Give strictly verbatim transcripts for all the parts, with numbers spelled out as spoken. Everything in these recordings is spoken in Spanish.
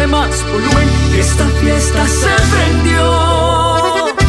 más volumen, que esta fiesta se prendió.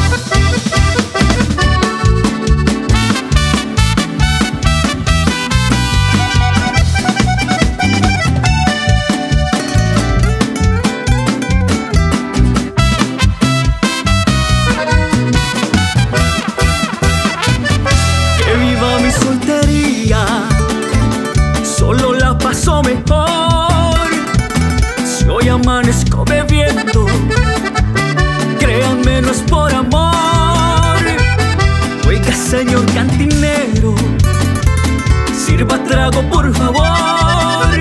Que viva mi soltería, solo la paso mejor. Si hoy amanezco bebiendo, créanme, no es por amor. Oiga, señor cantinero, sirva trago por favor,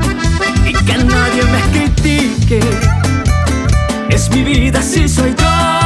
y que nadie me critique, es mi vida, así soy yo.